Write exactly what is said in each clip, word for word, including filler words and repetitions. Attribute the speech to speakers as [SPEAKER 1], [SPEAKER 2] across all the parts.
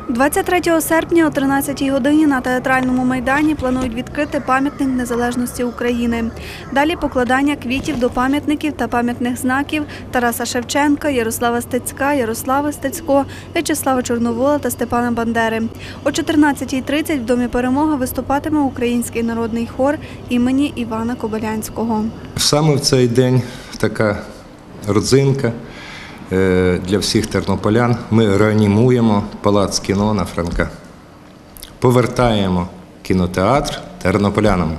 [SPEAKER 1] двадцять третього серпня о тринадцятій годині на театральному майдані планують відкрити пам'ятник незалежності України. Далі покладання квітів до пам'ятників та пам'ятних знаків Тараса Шевченка, Ярослава Стецька, Ярослави Стецько, В'ячеслава Чорновола та Степана Бандери. О чотирнадцятій тридцять в Домі Перемоги виступатиме Український народний хор імені Івана Кобилянського.
[SPEAKER 2] Саме в цей день така родзинка для всіх тернополян. Ми реанімуємо Палац кіно на Франка. Повертаємо кінотеатр тернополянам.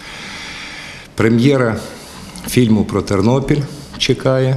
[SPEAKER 2] Прем'єра фільму про Тернопіль чекає.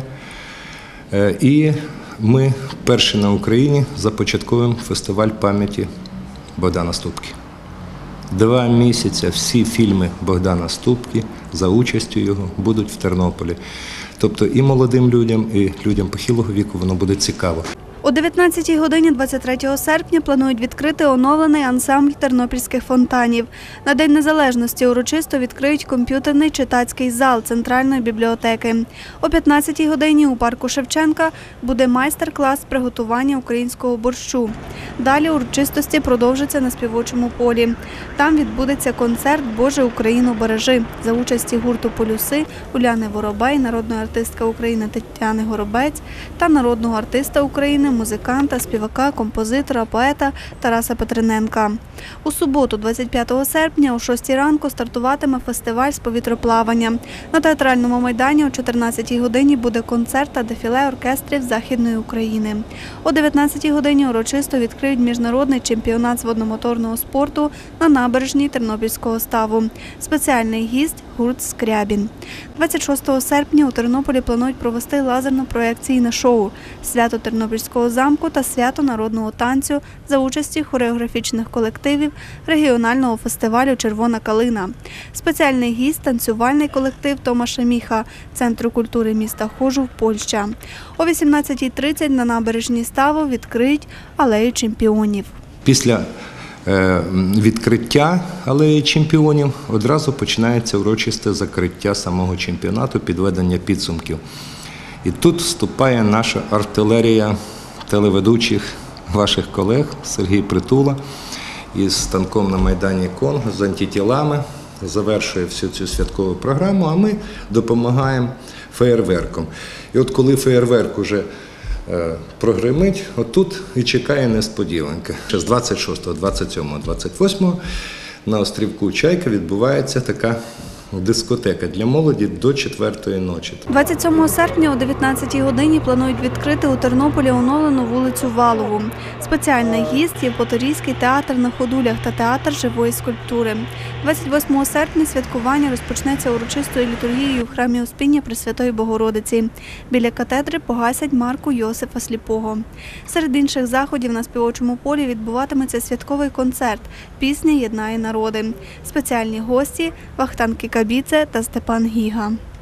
[SPEAKER 2] І ми перші на Україні започатковуємо фестиваль пам'яті Богдана Ступки. Два місяці всі фільми Богдана Ступки за участю його будуть в Тернополі. Тобто і молодим людям, і людям похилого віку воно буде цікаво.
[SPEAKER 1] О дев'ятнадцятій годині двадцять третього серпня планують відкрити оновлений ансамбль тернопільських фонтанів. На День Незалежності урочисто відкриють комп'ютерний читацький зал Центральної бібліотеки. О п'ятнадцятій годині у парку Шевченка буде майстер-клас приготування українського борщу. Далі урочистості продовжаться на Співочому полі. Там відбудеться концерт «Боже, Україну бережи» за участі гурту «Полюси» Уляни Воробей, народної артистки України Тетяни Горобець та народного артиста України, музиканта, співака, композитора, поета Тараса Петриненка. У суботу, двадцять п'ятого серпня, о шостій ранку стартуватиме фестиваль з повітроплавання. На театральному майдані о чотирнадцятій годині буде концерт та дефіле оркестрів Західної України. О дев'ятнадцятій годині урочисто відкриють міжнародний чемпіонат з водномоторного спорту на набережній Тернопільського ставу. Спеціальний гість – гурт «Скрябін». двадцять шостого серпня у Тернополі планують провести лазерно-проекційне шоу «Свято Тернопільського замку» та «Свято народного танцю» за участі хореографічних колективів регіонального фестивалю «Червона калина». Спеціальний гість – танцювальний колектив Томаша Міха Центру культури міста Хожув, Польща. О вісімнадцятій тридцять на набережній ставу відкриють алею чемпіонів.
[SPEAKER 2] Після відкриття алеї чемпіонів одразу починається урочисте закриття самого чемпіонату, підведення підсумків. І тут вступає наша артилерія телеведучих ваших колег Сергій Притула із станком на Майдані Конго, з антитілами, завершує всю цю святкову програму, а ми допомагаємо феєрверком. І от коли феєрверк уже прогримить, отут і чекає несподіванка. З двадцять шостого, двадцять сьомого, двадцять восьмого на острівку Чайка відбувається така дискотека для молоді до четвертої ночі.
[SPEAKER 1] двадцять сьомого серпня о дев'ятнадцятій годині планують відкрити у Тернополі оновлену вулицю Валову. Спеціальний гість – Євпаторійський театр на ходулях та театр живої скульптури. двадцять восьмого серпня святкування розпочнеться урочистою літургією в храмі Успіння Пресвятої Богородиці. Біля катедри погасять марку Йосифа Сліпого. Серед інших заходів на Співочому полі відбуватиметься святковий концерт «Пісня єднає народи». Спеціальні гості – Вахтанг Кікабідзе та Степан Гіга.